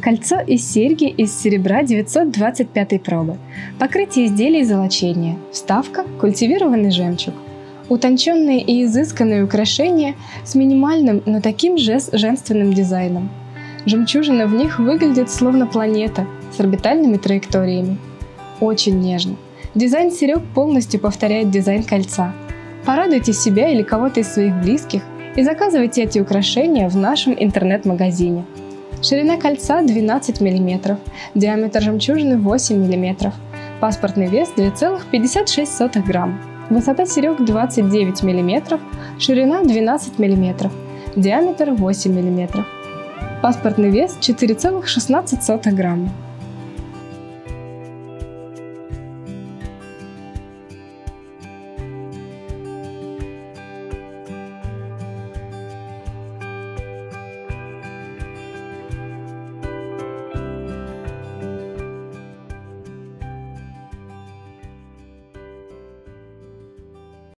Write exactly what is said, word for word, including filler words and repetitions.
Кольцо и серьги из серебра девятьсот двадцать пятой пробы. Покрытие изделий золочения. Вставка – культивированный жемчуг. Утонченные и изысканные украшения с минимальным, но таким же женственным дизайном. Жемчужина в них выглядит словно планета с орбитальными траекториями. Очень нежно. Дизайн серег полностью повторяет дизайн кольца. Порадуйте себя или кого-то из своих близких и заказывайте эти украшения в нашем интернет-магазине. Ширина кольца двенадцать миллиметров, диаметр жемчужины восемь миллиметров, паспортный вес две целых пятьдесят шесть сотых грамм, высота серег двадцать девять миллиметров, ширина двенадцать миллиметров, диаметр восемь миллиметров, паспортный вес четыре целых шестнадцать сотых грамма.